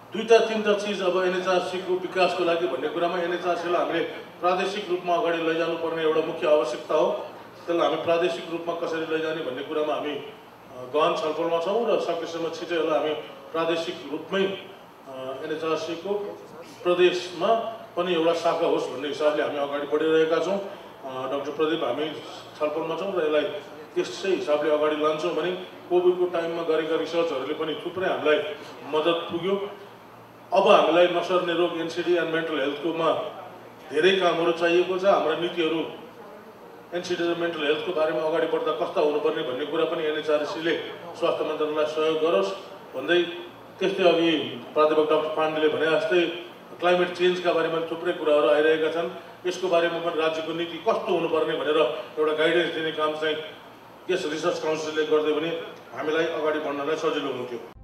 दुईटा तीनटा चिज अब एनएचआरसीको विकासको लागि भन्ने कुरामा एनएचआरसीलाई हामीले प्रादेशिक रूपमा अगाडि लैजानुपर्ने एउटा मुख्य आवश्यकता हो। त्यसलाई हामी प्रादेशिक रूपमा कसरी लैजाने भन्ने कुरामा हामी गहन छलफलमा छौँ र सकेसम्म छिटै होला हामी प्रादेशिक रूपमै एनएचआरसीको प्रदेशमा पनि एउटा शाखा होस् भन्ने हिसाबले हामी अगाडि बढिरहेका छौँ। डाक्टर प्रदीप हामी छलफलमा छौँ र यसलाई त्यसै हिसाबले अगाडि लान्छौँ भने कोभिडको टाइममा गरेका रिसर्चहरूले पनि थुप्रै हामीलाई मद्दत पुग्यो। अब हामीलाई नसर्ने रोग एनसिडी एन्ड मेन्टल हेल्थकोमा धेरै कामहरू चाहिएको छ। हाम्रा नीतिहरू एनसिडी र मेन्टल हेल्थको बारेमा अगाडि बढ्दा कस्ता हुनुपर्ने भन्ने कुरा पनि एनएचआरसीले स्वास्थ्य मन्त्रालयलाई सहयोग गरोस् भन्दै, त्यस्तै अघि प्राध्यापक डाक्टर पाण्डेले भने जस्तै क्लाइमेट चेन्जका बारेमा थुप्रै कुराहरू आइरहेका छन्। यसको बारेमा पनि राज्यको नीति कस्तो हुनुपर्ने भनेर एउटा गाइडेन्स दिने काम चाहिँ यस रिसर्च काउन्सिलले गर्दै भने हामीलाई अगाडि बढ्नलाई सजिलो हुन्थ्यो।